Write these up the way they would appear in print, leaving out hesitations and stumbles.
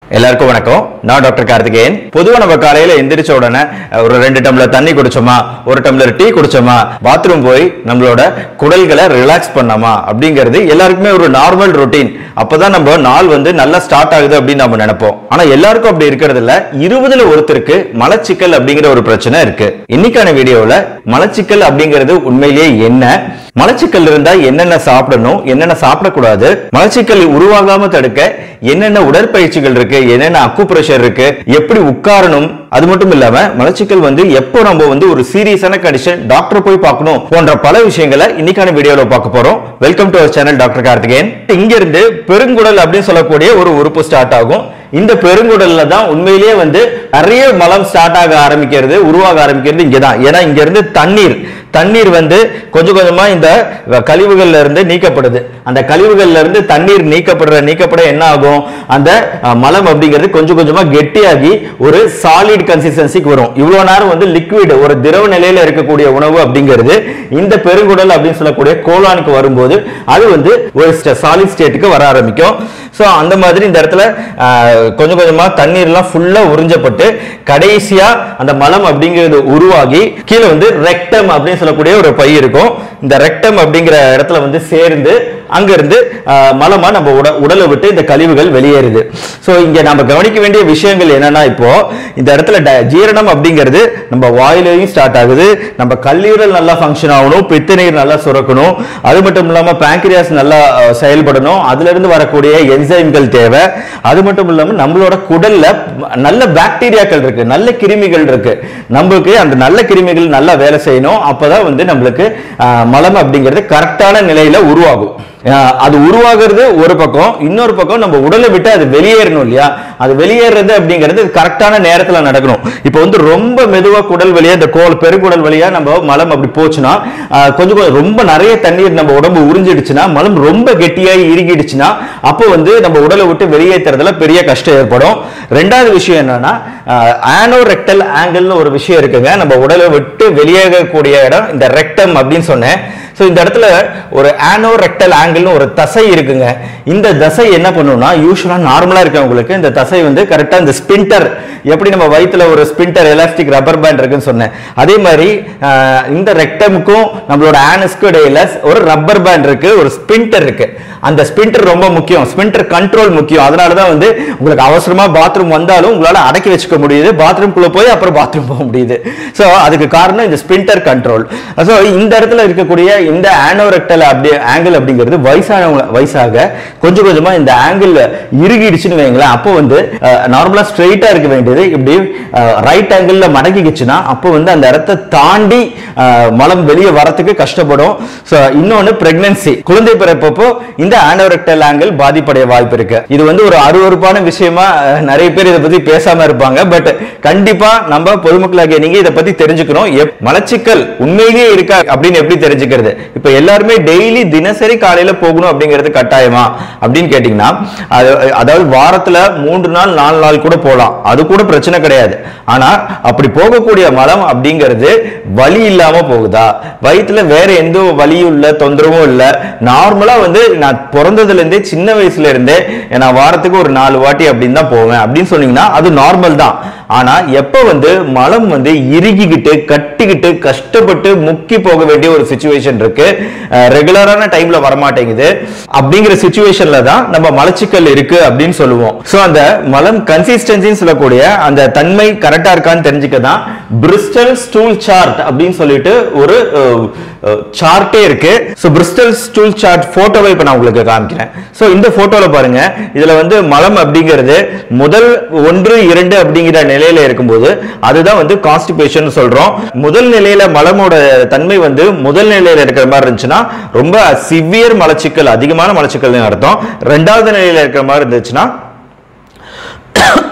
எல்லாருக்கும் வணக்கம். நான் டாக்டர் கார்த்திகேயன். பொதுவா நம்ம காலையில எந்திரிச்ச உடனே ஒரு 2 டம்ளர் தண்ணி குடிச்சோமா, ஒரு டம்ளர் டீ குடிச்சோமா, பாத்ரூம் போய் நம்மளோட குடல்களை ரிலாக்ஸ் பண்ணாமா அப்படிங்கிறது எல்லாருக்குமே ஒரு நார்மல் ரொட்டீன். அப்பதான் நம்ம நாள் நல்லா ஸ்டார்ட் ஆகுது அப்படின்னு நம்ம நினைப்போம். ஆனா எல்லாருக்கும் அப்படி இருக்கிறது இல்ல. 20ல ஒருத்தருக்கு மலச்சிக்கல் அப்படிங்கிற ஒரு பிரச்சனை இருக்கு. இன்னைக்கான வீடியோல மலச்சிக்கல் அப்படிங்கிறது உண்மையிலேயே என்ன, மலச்சிக்கல் இருந்தா என்னென்ன சாப்பிடணும், என்னென்ன சாப்பிடக்கூடாது, மலச்சிக்கல் உருவாகாம தடுக்க என்னென்ன உடற்பயிற்சிகள் இருக்கு, என்னென்ன அக்குப்ரெஷர் இருக்கு, எப்படி உட்காரணும், அது மட்டும் இல்லாம மலச்சிக்கல் எப்போ நம்ம ஒரு சீரியஸான கண்டிஷன் டாக்டர் போய் பார்க்கணும் போன்ற பல விஷயங்களை இன்னைக்கான வீடியோல பார்க்க போறோம். Welcome to our channel doctor Karthikeyan. இங்க இருந்து பெருங்குடல் அப்படின்னு சொல்லக்கூடிய ஒரு உறுப்பு ஸ்டார்ட் ஆகும். இந்த பெருங்குடல்ல தான் உண்மையிலேயே நிறைய மலம் ஸ்டார்ட் ஆக ஆரம்பிக்கிறது, உருவாக ஆரம்பிக்கிறது இங்கதான். ஏன்னா இங்க இருந்து தண்ணீர் கொஞ்சம் கொஞ்சமா இந்த கழிவுகள்ல இருந்து நீக்கப்படுது. அந்த கழிவுகள்ல இருந்து தண்ணீர் நீக்கப்பட என்ன ஆகும், அந்த மலம் அப்படிங்கிறது கொஞ்சம் கொஞ்சமா கெட்டியாகி ஒரு சாலிட் கன்சிஸ்டன்சிக்கு வரும். இவ்வளவு நேரம் லிக்விட் ஒரு திரவ நிலையில இருக்கக்கூடிய உணவு அப்படிங்கிறது இந்த பெருங்குடல் அப்படின்னு சொல்லக்கூடிய கோலானுக்கு வரும்போது அது ஒரு சாலிட் ஸ்டேட்டுக்கு வர ஆரம்பிக்கும். சோ அந்த மாதிரி இந்த இடத்துல கொஞ்சம் கொஞ்சமா தண்ணீர் எல்லாம் ஃபுல்லா உறிஞ்சப்பட்டு கடைசியா அந்த மலம் அப்படிங்கிறது உருவாகி கீழே ரெக்டம் அப்படின்னு சொல்லக்கூடிய ஒரு பை இருக்கும். இந்த ரெக்டம் அப்படிங்கிற இடத்துல சேர்ந்து அங்கிருந்து மலமா நம்ம உடலை விட்டு இந்த கழிவுகள் வெளியேறுது. சோ இங்க நம்ம கவனிக்க வேண்டிய விஷயங்கள் என்னன்னா, இப்போ இந்த இடத்துல ஜீரணம் அப்படிங்கிறது நம்ம வாயிலையும் ஸ்டார்ட் ஆகுது. நம்ம கல்லீரல் நல்லா ஃபங்க்ஷன் ஆகணும், பித்தநீர் நல்லா சுரக்கணும், அது மட்டும் இல்லாம பேங்க்ரியாஸ் நல்லா செயல்படணும், அதுல இருந்து வரக்கூடிய என்சைம்கள் தேவை. அது மட்டும் இல்லாம நம்மளோட குடல்ல நல்ல பாக்டீரியாக்கள் இருக்கு, நல்ல கிருமிகள் இருக்கு. நமக்கு அந்த நல்ல கிருமிகள் நல்லா வேலை செய்யணும். அப்பதான் நம்மளுக்கு மலம் அப்படிங்கிறது கரெக்டான நிலையில உருவாகும். அது உருவாகிறது ஒரு பக்கம், இன்னொரு பக்கம் நம்ம உடலை விட்டு அது வெளியேறணும் இல்லையா. அது வெளியேறது அப்படிங்கிறது கரெக்டான நேரத்துல நடக்கணும். இப்போ ரொம்ப மெதுவா குடல் வழியா இந்த பெருங்குடல் வழியா நம்ம மலம் அப்படி போச்சுன்னா, கொஞ்சம் ரொம்ப நிறைய தண்ணீர் நம்ம உடம்பு உறிஞ்சிடுச்சுன்னா, மலம் ரொம்ப கெட்டியாகி இறுகிடுச்சுன்னா, அப்போ நம்ம உடலை விட்டு வெளியேற்றுறதுல பெரிய கஷ்டம் ஏற்படும். ரெண்டாவது விஷயம் என்னன்னா, ஆனோரெக்டல் ஆங்கிள்னு ஒரு விஷயம் இருக்குங்க. நம்ம உடலை விட்டு வெளியேறக்கூடிய இடம் இந்த ரெக்டம் அப்படின்னு சொன்னேன். இந்த இடத்துல ஒரு ஆனோரெக்டல் ஆங்கிள்னு ஒரு தசை இருக்குங்க. இந்த தசை என்ன பண்ணும்னா, யூசுவலா நார்மலா இருக்கவங்களுக்கு இந்த தசை கரெக்டா இந்த ஸ்பின்டர், எப்படி நம்ம வயித்துல ஒரு ஸ்பின்டர் எலாஸ்டிக் ரப்பர் பேண்ட் இருக்குன்னு சொன்னேன், அதே மாதிரி இந்த ரெக்டமுக்கும் நம்மளோட ஆனஸ்க்கும் இடையில ஒரு ரப்பர் பேண்ட் இருக்கு, ஒரு ஸ்பின்டர் இருக்கு. அந்த ஸ்பின்டர் ரொம்ப முக்கியம், ஸ்பின்டர் கண்ட்ரோல் முக்கியம். அதனாலதான் உங்களுக்கு அவசரமா பாத்ரூம் வந்தாலும் உங்களால அடக்கி வச்சுக்க முடியுது, பாத்ரூம் குள்ள போய் அப்புறம் பாத்ரூம் போக முடியுது. சோ அதுக்கு காரணம் இந்த ஸ்பின்டர் கண்ட்ரோல். சோ இந்த இடத்துல இருக்கக்கூடிய இந்த ஆனோரெக்டல் ஆங்கிள் அப்படிங்கிறது வயசாக கொஞ்சம் கொஞ்சமா இந்த ஆங்கிள் இறுகிடுச்சுன்னு வைங்களேன். அப்போ நார்மலா ஸ்ட்ரெயிட்டா இருக்க வேண்டியது இப்படி ரைட் ஆங்கிள் மடக்கிச்சுன்னா அப்போ அந்த இடத்தை தாண்டி மலம் வெளியே வரத்துக்கு கஷ்டப்படும். இன்னொன்னு பிரெக்னன்சி, குழந்தை பிறப்பப்போ இந்த ஆனோரெக்டல் ஆங்கிள் பாதிப்படைய வாய்ப்பு இருக்கு. இது ஒரு அருவருப்பான விஷயமா நிறைய பேர் இதை பத்தி பேசாம இருப்பாங்க. பட் கண்டிப்பா நம்ம பொதுமக்களாகிய நீங்க இதை பத்தி தெரிஞ்சுக்கணும். மலச்சிக்கல் உண்மையிலேயே இருக்கா அப்படின்னு எப்படி தெரிஞ்சுக்கிறது? இப்ப எல்லாருமே டெய்லி தினசரி காலையில போகணும் அப்படிங்கிறது கட்டாயமா அப்படின்னு கேட்டீங்கன்னா, அதாவது வாரத்துல 3 நாள் 4 நாள் கூட போலாம், அது கூட பிரச்சனை கிடையாது. ஆனா அப்படி போகக்கூடிய மலம் அப்படிங்கிறது வலி இல்லாம போகுதா, வயிற்றுல வேற எந்த வலியும் இல்ல, தொந்தரவும் இல்ல, நார்மலா நான் பிறந்ததுல இருந்தே சின்ன வயசுல இருந்தே நான் வாரத்துக்கு ஒரு 4 வாட்டி அப்படின்னு தான் போவேன் அப்படின்னு சொன்னீங்கன்னா அது நார்மல் தான். ஆனா எப்ப மலம் இறுகிக்கிட்டு கட்டிக்கிட்டு கஷ்டப்பட்டு முக்கி போக வேண்டிய ஒரு சிச்சுவேஷன் இருக்கு, ரெகுலரான டைம்ல வரமாட்டேங்குது, அப்படிங்கிற சிச்சுவேஷன்ல தான் நம்ம மலச்சிக்கல் இருக்கு அப்படின்னு சொல்லுவோம். சோ அந்த மலம் கன்சிஸ்டன்சின்னு சொல்லக்கூடிய அந்த தன்மை கரெக்டா இருக்கான்னு தெரிஞ்சுக்க தான் பிரிஸ்டல் ஸ்டூல் சார்ட் அப்படின்னு சொல்லிட்டு ஒரு சார்ட்டே இருக்கு. சோ பிரிஸ்டல் ஸ்டூல் சார்ட் போட்டோவை இப்ப நான் உங்களுக்கு காமிக்கிறேன். சோ இந்த போட்டோல பாருங்க, இதுல மலம் அப்படிங்கிறது முதல் 1, 2 அப்படிங்கிற நிலையில இருக்கும்போது அதுதான் கான்ஸ்டிபேஷன் சொல்றோம். முதல் நிலையில மலமோட தன்மை முதல் நிலையில இருக்கிற மாதிரி இருந்துச்சுன்னா ரொம்ப சிவியர் மலச்சிக்கல், அதிகமான மலச்சிக்கல் அர்த்தம். இரண்டாவது நிலையில இருக்கிற மாதிரி இருந்துச்சுன்னா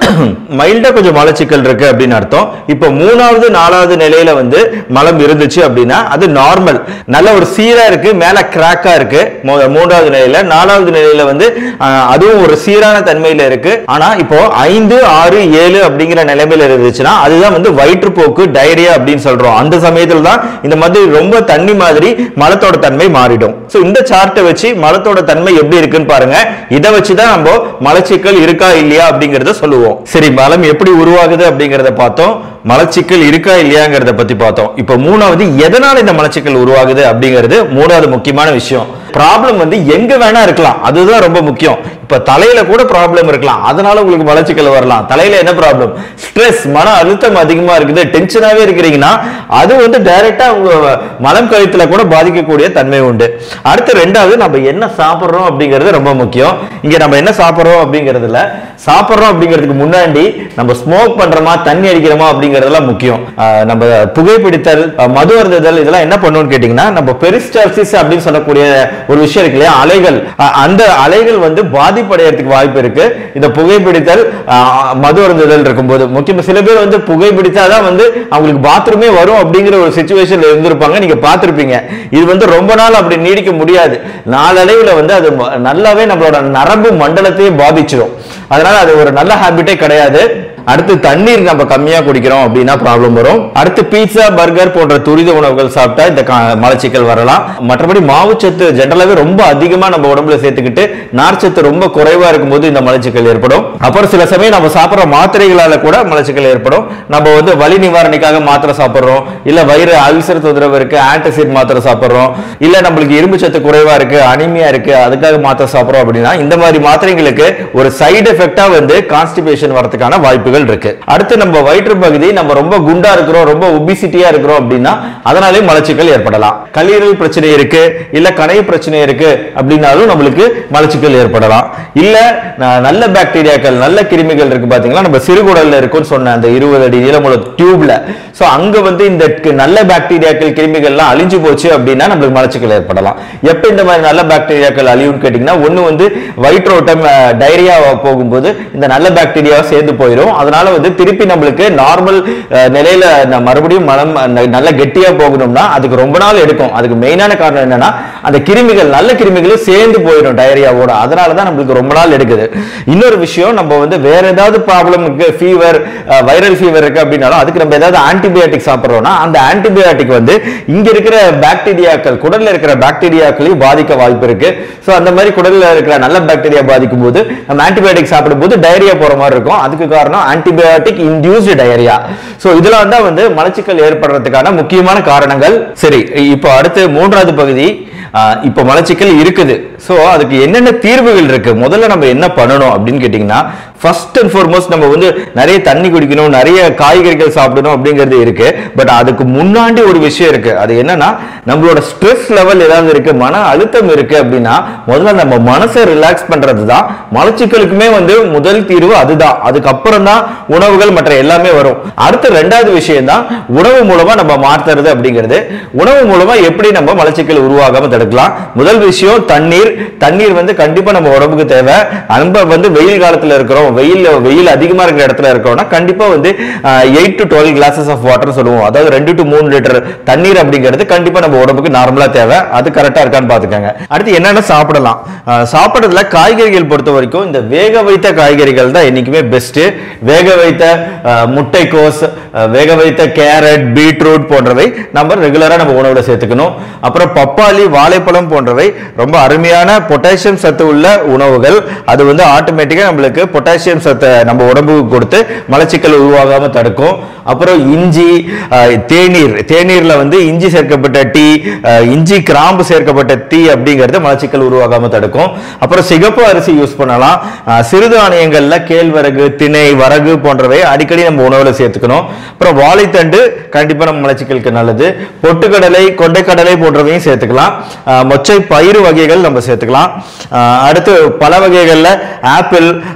மைல்டா கொஞ்சம் மலச்சிக்கல் இருக்கு அப்படின்னு அர்த்தம். இப்போ மூணாவது நாலாவது நிலையில வந்து மலம் இருந்துச்சு அப்படின்னா அது நார்மல், நல்ல ஒரு சீரா இருக்கு, மேல கிராக்கா இருக்கு மூன்றாவது நிலையில. நாலாவது நிலையில வந்து அதுவும் ஒரு சீரான தன்மையில இருக்கு. ஆனா இப்போ 5, 6, 7 அப்படிங்கிற நிலைமையில இருந்துச்சுன்னா அதுதான் வந்து வயிற்றுப்போக்கு, டயரியா அப்படின்னு சொல்றோம். அந்த சமயத்துல தான் இந்த மாதிரி ரொம்ப தண்ணி மாதிரி மலத்தோட தன்மை மாறிடும். சோ இந்த சார்ட்டை வச்சு மலத்தோட தன்மை எப்படி இருக்குன்னு பாருங்க. இதை வச்சுதான் நம்ம மலச்சிக்கல் இருக்கா இல்லையா அப்படிங்கறத சொல்லுவோம். சரி, மலம் எப்படி உருவாகுது அப்படிங்கறத பார்த்தோம், மலச்சிக்கல் இருக்கா இல்லையாங்கிறத பத்தி பார்த்தோம். இப்போ மூணாவது எதனால இந்த மலச்சிக்கல் உருவாகுது அப்படிங்கிறது மூணாவது முக்கியமான விஷயம். ப்ராப்ளம் வந்து எங்க வேணா இருக்கலாம், அதுதான் ரொம்ப முக்கியம். இப்ப தலையில கூட ப்ராப்ளம் இருக்கலாம், அதனால உங்களுக்கு மலச்சிக்கல் வரலாம். தலையில என்ன ப்ராப்ளம்? ஸ்ட்ரெஸ், மன அழுத்தம் அதிகமா இருக்குது, டென்ஷனாவே இருக்கிறீங்கன்னா அது வந்து டைரக்டா உங்க மலம் கழுத்துல கூட பாதிக்கக்கூடிய தன்மை உண்டு. அடுத்து ரெண்டாவது, நம்ம என்ன சாப்பிடுறோம் அப்படிங்கிறது ரொம்ப முக்கியம். இங்க நம்ம என்ன சாப்பிடுறோம் அப்படிங்கிறதுல சாப்பிடுறோம் அப்படிங்கிறதுக்கு முன்னாடி நம்ம ஸ்மோக் பண்றோமா, தண்ணி அடிக்கிறோமா அப்படிங்கறதெல்லாம் முக்கியம். நம்ம புகைப்பிடித்தல், மது அருந்துதல் இதெல்லாம் என்ன பண்ணுவோம்னு கேட்டீங்கன்னா, நம்ம பெரிஸ்டால்சிஸ் அப்படின்னு சொல்லக்கூடிய ஒரு விஷயம் இருக்கு இல்லையா, அலைகள், அந்த அலைகள் வந்து பாதிப்படையறதுக்கு வாய்ப்பு இருக்கு. இந்த புகைப்பிடித்தல், மது அருந்துதல் இருக்கும்போது முக்கியமா சில பேர் வந்து புகைப்பிடித்தாதான் வந்து அவங்களுக்கு பாத்ரூமே வரும் அப்படிங்கிற ஒரு சிச்சுவேஷன்ல இருந்திருப்பாங்க, நீங்க பார்த்திருப்பீங்க. இது வந்து ரொம்ப நாள் அப்படி நீடிக்க முடியாது. நாளடைவுல வந்து அது நல்லாவே நம்மளோட நரம்பு மண்டலத்தையே பாதிச்சிடும். அதனால அது ஒரு நல்ல ஹாபிட்டே கிடையாது. அடுத்து தண்ணீர் நம்ம கம்மியா குடிக்கிறோம் அப்படின்னா ப்ராப்ளம் வரும். அடுத்து பீட்சா, பர்கர் போன்ற துரித உணவுகள் சாப்பிட்டா இந்த மலச்சிக்கல் வரலாம். மற்றபடி மாவுச்சத்து ஜெனரலாவே ரொம்ப அதிகமா நம்ம உடம்புல சேர்த்துக்கிட்டு நார்ச்சத்து ரொம்ப குறைவா இருக்கும்போது இந்த மலச்சிக்கல் ஏற்படும். அப்புறம் சில சமயம் நம்ம சாப்பிடுற மாத்திரைகளால கூட மலச்சிக்கல் ஏற்படும். நம்ம வந்து வலி நிவாரணிக்காக மாத்திரை சாப்பிடுறோம், இல்ல வயிறு அல்சர் தொந்தரவு இருக்கு, ஆன்டாசிட் மாத்திரை சாப்பிடுறோம், இல்ல நம்மளுக்கு இரும்பு சத்து குறைவா இருக்கு, அனிமியா இருக்கு, அதுக்காக மாத்திரை சாப்பிடுறோம் அப்படின்னா இந்த மாதிரி மாத்திரைகளுக்கு ஒரு சைடு எஃபெக்டா வந்து கான்ஸ்டிபேஷன் வரதுக்கான வாய்ப்புகள் இருக்கு. அடுத்து நம்ம வயிற்று பகுதி, நம்ம ரொம்ப குண்டா இருக்கிறோம், ரொம்ப ஒபிசிட்டியா இருக்கிறோம் அப்படின்னா அதனாலே மலச்சிக்கல் ஏற்படலாம். கல்லீரல் பிரச்சனை இருக்கு, இல்ல கணை பிரச்சனை இருக்கு அப்படின்னாலும் நம்மளுக்கு மலச்சிக்கல் ஏற்படலாம். இல்ல நல்ல பாக்டீரியாக்கள், நல்ல கிருமிகள் இருக்கு பாத்தீங்களா, நம்ம சிறுகுடல்ல இருக்குன்னு சொன்ன அந்த 20 அடி நீளமுள்ள டியூப்ல, சோ அங்க வந்து இந்த நல்ல பாக்டீரியாக்கள், கிருமிகள்லாம் அழிஞ்சு போச்சு அப்படின்னா நம்மளுக்கு மலச்சிக்கல் ஏற்படலாம். எப்ப இந்த மாதிரி நல்ல பாக்டீரியாக்கள் அழியும்னு கேட்டீங்கன்னா, ஒண்ணு வந்து வயிற்றோட்டம், டைரியா போகும்போது இந்த நல்ல பாக்டீரியா சேர்ந்து போயிடும். அதனால வந்து திருப்பி நம்மளுக்கு நார்மல் நிலையில மறுபடியும் மனம் நல்ல கெட்டியா போகணும்னா அதுக்கு ரொம்ப நாள் எடுக்கும். அதுக்கு மெயினான காரணம் என்னன்னா, அந்த கிருமிகள், நல்ல கிருமிகளும் சேர்ந்து போயிடும் டைரியாவோட. அதனாலதான் நம்மளுக்கு ரொம்ப நாள் எடுக்குது. இன்னொரு விஷயம், நம்ம வந்து வேற ஏதாவது ப்ராப்ளம் இருக்கு, ஃபீவர், வைரல் ஃபீவர் இருக்கு அப்படின்னாலும் அதுக்கு நம்ம ஏதாவது ஆன்டிபயோட்டிக் சாப்பிடுறோம்னா அந்த ஆன்டிபயோட்டிக் வந்து இங்க இருக்கிற பாக்டீரியாக்கள், குடல்ல இருக்கிற பாக்டீரியாக்களையும் பாதிக்க வாய்ப்பு இருக்கு. சோ அந்த மாதிரி குடல்ல இருக்கிற நல்ல பாக்டீரியா பாதிக்கும் போது நம்ம ஆன்டிபயோட்டிக் சாப்பிடும் போது டைரியா போற மாதிரி இருக்கும். அதுக்கு காரணம் ஆன்டிபயோட்டிக் இன்டியூஸ்டு டயரியா. சோ இதெல்லாம் தான் வந்து மலச்சிக்கல் ஏற்படுறதுக்கான முக்கியமான காரணங்கள். சரி, இப்போ அடுத்து மூன்றாவது பகுதி. இப்போ மலச்சிக்கல் இருக்குது, சோ அதுக்கு என்னென்ன தீர்வுகள் இருக்கு, முதல்ல நம்ம என்ன பண்ணணும் அப்படின்னு கேட்டீங்கன்னா, ஃபர்ஸ்ட் அண்ட் ஃபார்மோஸ்ட் நம்ம வந்து நிறைய தண்ணி குடிக்கணும், நிறைய காய்கறிகள் சாப்பிடணும் அப்படிங்கிறது இருக்கு. பட் அதுக்கு முன்னாடி ஒரு விஷயம் இருக்கு. அது என்னன்னா, நம்மளோட ஸ்ட்ரெஸ் லெவல் ஏதாவது இருக்கு, மன அழுத்தம் இருக்கு அப்படின்னா முதல்ல நம்ம மனசை ரிலாக்ஸ் பண்றது தான் மலச்சிக்கலுக்குமே வந்து முதல் தீர்வு. அதுதான், அதுக்கப்புறம் தான் உணவுகள் மற்ற எல்லாமே வரும். அடுத்த ரெண்டாவது விஷயம் தான் உணவு மூலமா நம்ம மாற்றுறது அப்படிங்கிறது. உணவு மூலமா எப்படி நம்ம மலச்சிக்கல் உருவாகாம தடுக்கலாம்? முதல் விஷயம் தண்ணீர். தண்ணீர் வந்து கண்டிப்பா நம்ம உடம்புக்கு தேவை. நம்ம வந்து வெயில் காலத்துல இருக்கிறோம், வெயில் அதிகமா இருக்கிற இடத்துல இருக்கோம்னா கண்டிப்பா வந்து 8 to 12 glasses of water சொல்லுவோம். அதாவது 2 to 3 லிட்டர் தண்ணீர் அப்படிங்கிறது கண்டிப்பா நம்ம உடம்புக்கு நார்மலா தேவை. அது கரெக்டா இருக்கான்னு பாத்துக்கோங்க. அடுத்து என்னென்ன சாப்பிடலாம்? சாப்பிடுறதுல காய்கறிகள் பொறுத்த வரைக்கும் இந்த வேக வைத்த காய்கறிகள் தான் என்னைக்குமே பெஸ்ட். வேக வைத்த முட்டைக்கோஸ், வேக வைத்த கேரட், பீட்ரூட் போன்றவை நம்ம ரெகுலரா நம்ம உணவுல சேர்த்துக்கணும். அப்புறம் பப்பாளி, வாழைப்பழம் போன்றவை ரொம்ப அருமையான பொட்டாசியம் சத்து உள்ள உணவுகள். அது வந்து ஆட்டோமேட்டிக்கா நம்மளுக்கு பொட்டாசியம் சத்தை நம்ம உடம்புக்கு கொடுத்து மலச்சிக்கல் உருவாகாம தடுக்கும். அப்புறம் இஞ்சி, தேநீர், தேநீர்ல வந்து இஞ்சி சேர்க்கப்பட்ட டீ, இஞ்சி கிராம்பு சேர்க்கப்பட்ட டீ அப்படிங்கிறது மலச்சிக்கல் உருவாகாம தடுக்கும். அப்புறம் சிகப்பு அரிசி யூஸ் பண்ணலாம். சிறுதானியங்கள்ல கேழ்வரகு, திணை, வரகு போன்றவை அடிக்கடி நம்ம உணவுல சேர்த்துக்கணும். அப்புறம் வாழைத்தண்டு கண்டிப்பா நம்ம மலச்சிக்கலுக்கு நல்லது. பொட்டுக்கடலை, கொண்டைக்கடலை போன்றவையும் சேர்த்துக்கலாம். மொச்சை பயிறு வகைகள் நம்ம சேர்த்துக்கலாம். அடுத்து பல வகைகள்ல ஆப்பிள், ஆரஞ்சு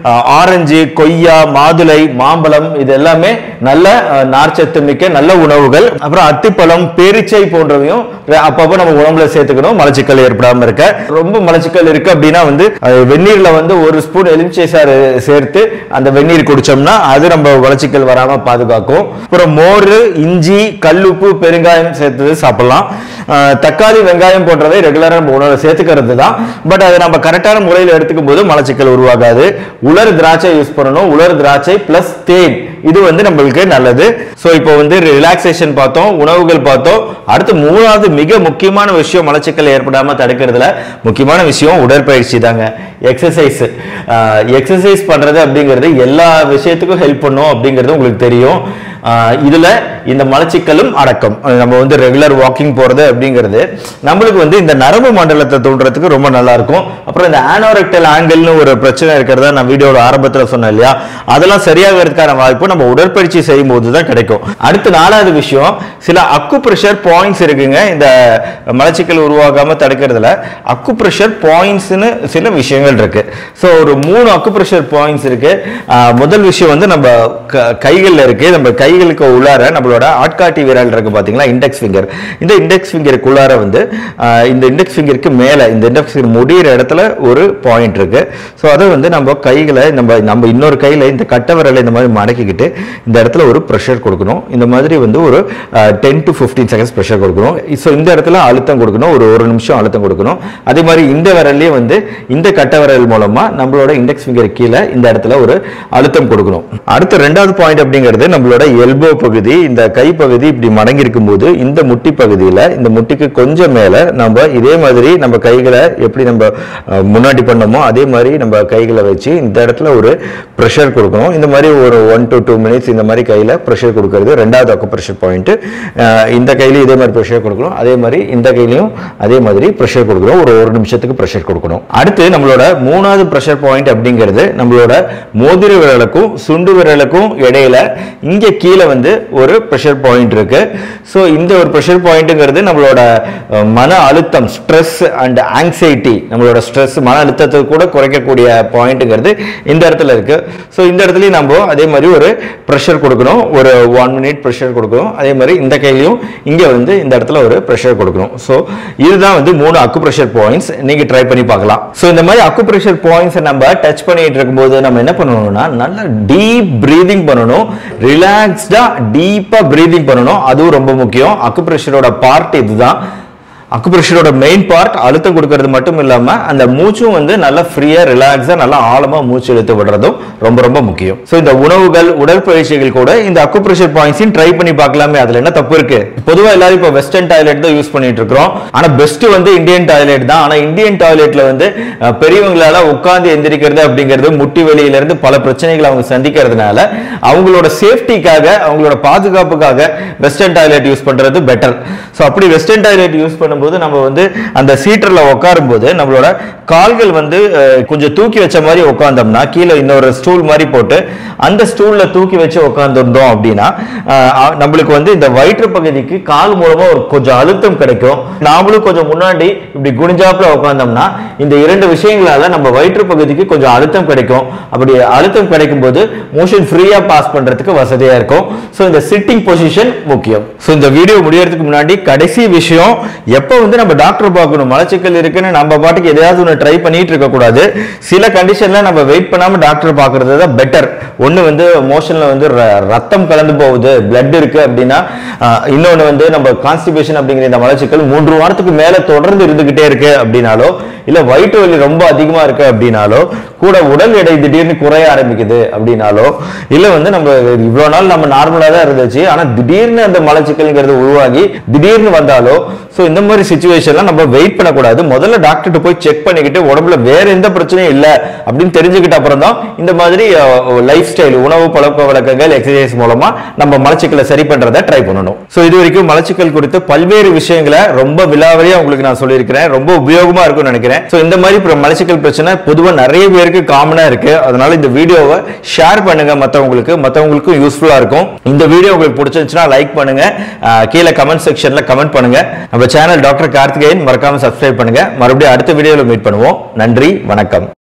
ஆரஞ்சு, கொய்யா, மாதுளை, மாம்பழம் இது எல்லாமே நல்ல நார்ச்சத்து மிக்க நல்ல உணவுகள். அப்புறம் அத்திப்பழம், பேரிச்சை போன்றவையும் அப்பப்போ நம்ம உணவுல சேர்த்துக்கணும், மலச்சிக்கல் ஏற்படாம இருக்க. ரொம்ப மலச்சிக்கல் இருக்கு அப்படின்னா வந்து வெந்நீர்ல வந்து ஒரு ஸ்பூன் எலுமிச்சை சாறு சேர்த்து அந்த வெந்நீர் குடிச்சோம்னா அது நம்ம மலச்சிக்கல் வராம பாதுகாக்கும். அப்புறம் மோர், இஞ்சி, கல்லுப்பு, பெருங்காயம் சேர்த்து சாப்பிடலாம். தக்காளி, வெங்காயம் போன்றவை ரெகுலரா நம்ம உணவுல சேர்த்துக்கிறது தான். பட் அதை நம்ம கரெக்டான முறையில் எடுத்துக்கும் போது மலச்சிக்கல் உருவாகாது. உலர் திராட்சை யூஸ் பண்ணணும். உலர் திராட்சை பிளஸ் தேன் இது வந்து நம்மளுக்கு நல்லது. சோ இப்போ வந்து ரிலாக்ஸேஷன் பார்த்தோம், உணவுகள் பார்த்தோம். அடுத்து மூணாவது மிக முக்கியமான விஷயம் மலச்சிக்கல் ஏற்படாம தடுக்கிறதுல முக்கியமான விஷயம் உடற்பயிற்சி தாங்க. எக்ஸசைஸ். எக்ஸசைஸ் பண்றது அப்படிங்கிறது எல்லா விஷயத்துக்கும் ஹெல்ப் பண்ணும் அப்படிங்கிறது உங்களுக்கு தெரியும். இதுல இந்த மலச்சிக்கலும் அடக்கம். நம்ம வந்து ரெகுலர் வாக்கிங் போறது அப்படிங்கிறது நம்மளுக்கு வந்து இந்த நரம்பு மண்டலத்தை தூண்டுறதுக்கு ரொம்ப நல்லா இருக்கும். அப்புறம் இந்த ஆனோரெக்டல் ஆங்கிள்னு ஒரு பிரச்சனை இருக்கிறதா நான் வீடியோட ஆரம்பத்தில் சொன்னேன் இல்லையா, அதெல்லாம் சரியாகிறதுக்கான வாய்ப்பு நம்ம உடற்பயிற்சி செய்யும் போது தான் கிடைக்கும். அடுத்து நாலாவது விஷயம், சில அக்குப்ரெஷர் பாயிண்ட்ஸ் இருக்குங்க இந்த மலச்சிக்கல் உருவாகாம தடுக்கிறதுல. அக்குப்ரெஷர் பாயிண்ட்ஸ்னு சில விஷயங்கள் இருக்கு. ஸோ ஒரு 3 அக்குப்ரெஷர் பாயிண்ட்ஸ் இருக்கு. முதல் விஷயம் வந்து நம்ம கைகளில் இருக்கு. நம்ம கைகளுக்கு உள்ளார நம்மளோட ஆட்காட்டி விரல் இருக்கு பாத்தீங்களா, இண்டெக்ஸ் ஃபிங்கர். இந்த இண்டெக்ஸ் ஃபிங்கருக்கு உள்ளார வந்து இந்த இண்டெக்ஸ் ஃபிங்கருக்கு மேல இந்த இண்டெக்ஸ் ஃபிங்கர் முடிகிற இடத்துல ஒரு பாயிண்ட் இருக்கு. ஸோ அதை வந்து நம்ம கைகளை நம்ம இன்னொரு கையில இந்த கட்டை விரலை இந்த மாதிரி மடக்கிக்கிட்டு இந்த இடத்துல ஒரு ப்ரெஷர் கொடுக்கணும். இந்த மாதிரி வந்து ஒரு 10 to 15 செகண்ட்ஸ் ப்ரெஷர் கொடுக்கணும். ஸோ இந்த இடத்துல அழுத்தம் கொடுக்கணும், ஒரு நிமிஷம் அழுத்தம் கொடுக்கணும். அதே மாதிரி இந்த விரல்லையே வந்து இந்த கட்டை விரல் மூலமா நம்மளோட இண்டெக்ஸ் ஃபிங்கர் கீழே இந்த இடத்துல ஒரு அழுத்தம் கொடுக்கணும். அடுத்த ரெண்டாவது பாயிண்ட் அப்படிங்கிறது நம்மளோட எல்போ பகுதி. இந்த கை பகுதி இப்படி மடங்கி இருக்கும் போது இந்த முட்டி பகுதியில, இந்த முட்டிக்கு கொஞ்சம் மேல நம்ம இதே மாதிரி நம்ம கைகளை எப்படி நம்ம முன்னாடி பண்ணோமோ அதே மாதிரி நம்ம கைகளை வச்சு இந்த இடத்துல ஒரு ப்ரெஷர் கொடுக்கணும். இந்த மாதிரி ஒரு 1 to 2 minutes இந்த மாதிரி கையில ப்ரெஷர் கொடுக்கிறது ரெண்டாவது அக்குப்ரெஷர் பாயிண்ட். இந்த கையில இதே மாதிரி ப்ரெஷர் கொடுக்கணும், அதே மாதிரி இந்த கையிலையும் அதே மாதிரி ப்ரெஷர் கொடுக்கணும். ஒரு நிமிஷத்துக்கு ப்ரெஷர் கொடுக்கணும். அடுத்து நம்மளோட மூணாவது ப்ரெஷர் பாயிண்ட் அப்படிங்கிறது நம்மளோட மோதிர விரலுக்கும் சுண்டு விரலுக்கும் இடையில இங்க கீழே வந்து ஒரு பிரஷர் பாயிண்ட் இருக்கு. ஸோ இந்த ஒரு பிரஷர் பாயிண்ட்ங்கிறது நம்மளோட மன அழுத்தம், ஸ்ட்ரெஸ் அண்ட் ஆங்ஸைட்டி, நம்மளோட ஸ்ட்ரெஸ் மன அழுத்தத்தை கூட குறைக்கக்கூடிய பாயிண்ட்ங்கிறது இந்த இடத்துல இருக்கு. ஸோ இந்த இடத்துலயும் நம்ம அதே மாதிரி ஒரு ப்ரெஷர் கொடுக்கணும், ஒரு 1 minute ப்ரெஷர் கொடுக்கணும். அதே மாதிரி இந்த கையிலையும் இங்க வந்து இந்த இடத்துல ஒரு ப்ரெஷர் கொடுக்கணும். ஸோ இதுதான் வந்து 3 அக்குப்ரெஷர் பாயிண்ட்ஸ். நீங்க ட்ரை பண்ணி பார்க்கலாம். ஸோ இந்த மாதிரி அக்குப்ரெஷர் பாயிண்ட்ஸ் நம்ம டச் பண்ணிட்டு இருக்கும்போது நம்ம என்ன பண்ணணும்னா நல்லா டீப் பிரீதிங் பண்ணணும், ரிலாக்ஸ்டா டீப்பா பிரீதிங் பண்ணணும். அதுவும் ரொம்ப முக்கியம். அக்குப்ரெஷரோட பார்ட் இதுதான். அக்குப்ரெஷரோட மெயின் பார்ட் அழுத்தம் கொடுக்கிறது மட்டும் இல்லாம அந்த மூச்சும் வந்து நல்லா ஃப்ரீயா ரிலாக்ஸா நல்லா ஆழமா மூச்சு இழுத்து விடுறதும் ரொம்ப ரொம்ப முக்கியம். சோ இந்த உணவுகள் உடற்பயிற்சிகள் கூட இந்த அக்குப்ரெஷர் பாயிண்ட்ஸையும் ட்ரை பண்ணி பார்க்கலாமே, அதுல என்ன தப்பு இருக்கு? பொதுவா எல்லாரும் இப்போ வெஸ்டர்ன் டாய்லெட் தான் யூஸ் பண்ணிட்டு இருக்கோம். ஆனா பெஸ்ட் வந்து இந்தியன் டாய்லெட் தான். ஆனா இந்தியன் டாய்லெட்ல வந்து பெரியவங்களால உட்கார்ந்து எந்திரிக்கிறது அப்படிங்கிறது முட்டி வெளியில இருந்து பல பிரச்சனைகளை அவங்க சந்திக்கிறதுனால அவங்களோட சேஃப்டிக்காக அவங்களோட பாதுகாப்புக்காக வெஸ்டர்ன் டாய்லெட் யூஸ் பண்றது பெட்டர். சோ அப்படி வெஸ்டர்ன் டாய்லெட் யூஸ் பண்ணும்போது நம்ம வந்து அந்த சீட்டர்ல உட்காரும் போது நம்மளோட கால்கள் வந்து கொஞ்சம் தூக்கி வச்ச மாதிரி உட்கார்ந்தோம்னா கீழே இன்னொரு ஸ்டூல் மாதிரி போட்டு அந்த ஸ்டூல்ல தூக்கி வச்சு உட்கார்ந்துருந்தோம் அப்படின்னா நம்மளுக்கு வந்து இந்த வயிற்று பகுதிக்கு கால் மூலமா ஒரு கொஞ்சம் அழுத்தம் கிடைக்கும். நாமளும் கொஞ்சம் முன்னாடி இப்படி குனிஞ்சாப்புல உட்கார்ந்தோம்னா இந்த இரண்டு விஷயங்களால நம்ம வயிற்று பகுதிக்கு கொஞ்சம் அழுத்தம் கிடைக்கும். அப்படி அழுத்தம் கிடைக்கும் போது மோஷன் ஃப்ரீயா பாஸ் பண்றதுக்கு வசதியா இருக்கும். சோ இந்த சிட்டிங் பொசிஷன் முக்கியம். சோ இந்த வீடியோ முடியறதுக்கு முன்னாடி கடைசி விஷயம், எப்ப வந்து நம்ம டாக்டர் பார்க்கணும்? மலச்சிக்கல் இருக்குன்னு நம்ம பாட்டுக்கு எதையாவது ஒன்று ட்ரை பண்ணிட்டு இருக்க கூடாது. சில கண்டிஷன்ல நம்ம வெயிட் பண்ணாம டாக்டர் பார்க்கறது தான் பெட்டர். ஒன்னு வந்து மோஷன்ல வந்து ரத்தம் கலந்து போகுது, பிளட் இருக்கு அப்படின்னா, இன்னொன்னு வந்து நம்ம கான்ஸ்டிபேஷன் அப்படிங்கிற இந்த மலச்சிக்கல் 3 வாரத்துக்கு மேல தொடர்ந்து இருந்துகிட்டே இருக்கு அப்படின்னாலோ, இல்ல வயிற்று வலி ரொம்ப அதிகமா இருக்கு அப்படின்னாலோ, கூட உடல் எடை திடீர்னு குறைய ஆரம்பிக்குது அப்படின்னாலோ, இல்ல வந்து நம்ம இவ்வளவு நாள் நம்ம நார்மலா தான் இருந்துச்சு ஆனா திடீர்னு அந்த மலச்சிக்கல்ங்கிறது உருவாகி திடீர்னு வந்தாலோ, சோ இந்த மாதிரி சிச்சுவேஷன்ல நம்ம வெயிட் பண்ணக்கூடாது. முதல்ல டாக்டர்கிட்ட போய் செக் பண்ணிக்கிட்டு உடம்புல வேற எந்த பிரச்சனையும் இல்ல அப்படின்னு தெரிஞ்சுக்கிட்ட அப்புறம் தான் இந்த மாதிரி லைஃப் ஸ்டைல், உணவு பழக்க வழக்கங்கள், எக்ஸசைஸ் மூலமா நம்ம மலச்சிக்கலை சரி பண்றதை ட்ரை பண்ணணும். சோ இது வரைக்கும் மலச்சிக்கல் குறித்து பல்வேறு விஷயங்களை ரொம்ப விலாவரியா உங்களுக்கு நான் சொல்லியிருக்கிறேன். ரொம்ப உபயோகமா இருக்கும்னு நினைக்கிறேன். சோ இந்த மாதிரி மலச்சிக்கல் பிரச்சனை பொதுவா நிறைய பேருக்கு காமனா இருக்கு. அதனால இந்த வீடியோவை ஷேர் பண்ணுங்க மத்தவங்களுக்கும் யூஸ்ஃபுல்லா இருக்கும். இந்த வீடியோ உங்களுக்கு பிடிச்சிருந்துச்சுன்னா லைக் பண்ணுங்க, கீழே கமெண்ட் செக்ஷன்ல கமெண்ட் பண்ணுங்க. நம்ம சேனல் டாக்டர் கார்த்திகேயன் மறக்காம சப்ஸ்கிரைப் பண்ணுங்க. மறுபடியும் அடுத்த வீடியோல மீட் பண்ணுவோம். நன்றி, வணக்கம்.